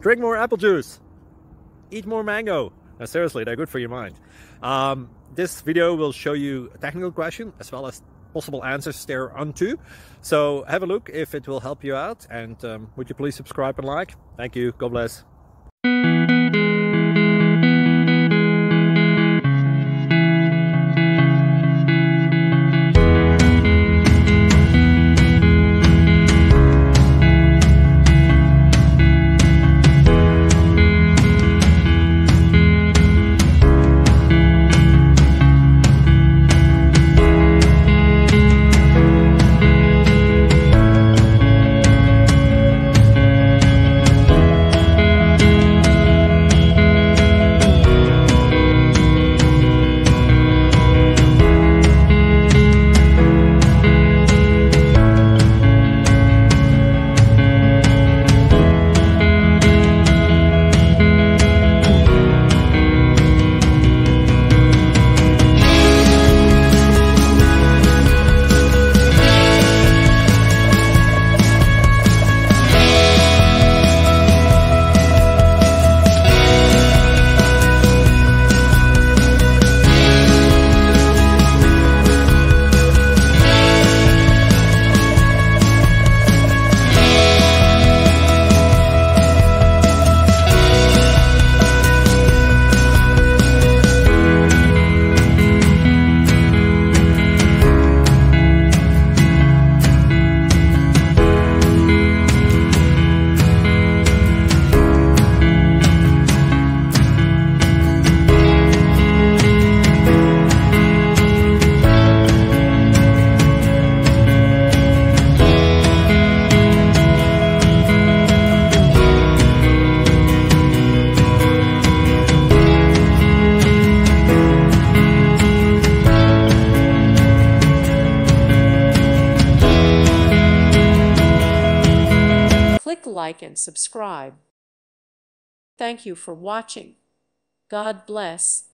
drink more apple juice, eat more mango. No, seriously, they're good for your mind. This video will show you a technical question as well as possible answers thereunto. So have a look if it will help you out, and would you please subscribe and like? Thank you. God bless. Click like and subscribe. Thank you for watching. God bless.